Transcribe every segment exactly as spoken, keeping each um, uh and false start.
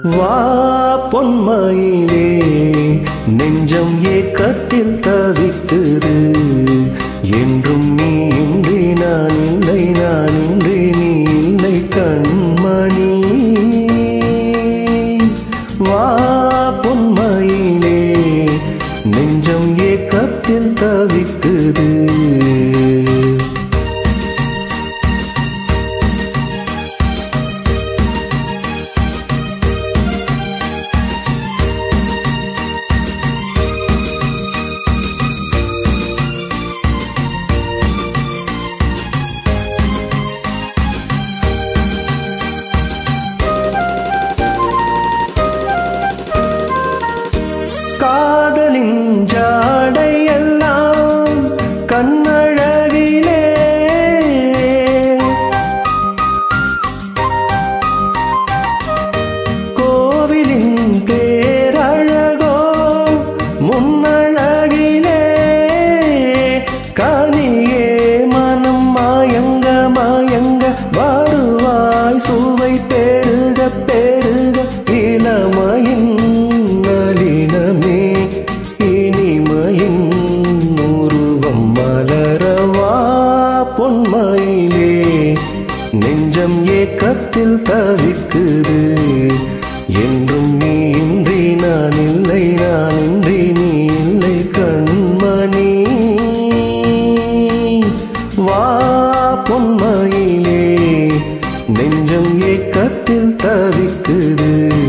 வா பொன்மயிலே நெஞ்சம் ஏக்கத்தில் தவிக்குது என்றும் நீ இன்றி நான் இல்லை நான் இன்றி நீ இல்லை கண்மணி வா பொன்மயிலே நெஞ்சம் ஏக்கத்தில் தவிக்குது காதலின் ஜாடையெல்லாம் கண்ணழகிலே கோவிலின் தேரழகோ முன்னழகிலே கனியே மனம் மாயங்க மாயங்க வருவாய் சுவை பெருக பெருக இளமையின் நளினமே இனிமையின் உருவம் மலரவா பொன்மயிலே நெஞ்சம் ஏக்கத்தில் தவிக்குது என்றும் நீ இன்றி நான் இல்லை நான் இன்றி நீ இல்லை கண்மணி வா பொன்மயிலே நெஞ்சம் ஏக்கத்தில் தவிக்குது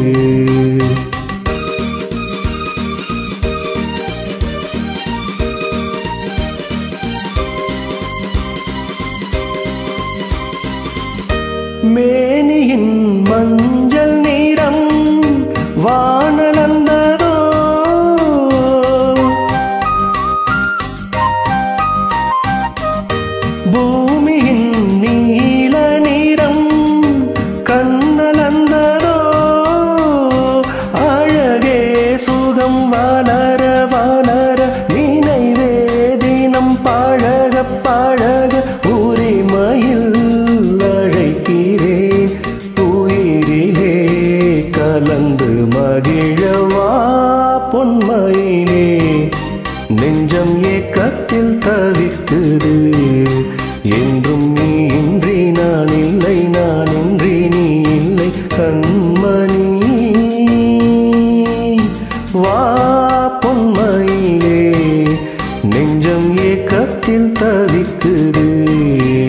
மேனியின் மஞ்சள் நிறம் வானலந்ததோ பூமியின் நீல நிறம் கண்ணலந்ததோ அழகே சுகம் வளர வளர நினைவே தினம் பழக பழக உரிமையில் உயிரிலே கலந்து மகிழவா பொன்மயிலே நெஞ்சம் ஏக்கத்தில் தவிக்குது என்றும் நீ இன்றி நான் இல்லை நான் இன்றி நீ இல்லை கண்மணி வா பொன்மயிலே நெஞ்சம் ஏக்கத்தில் தவிக்குது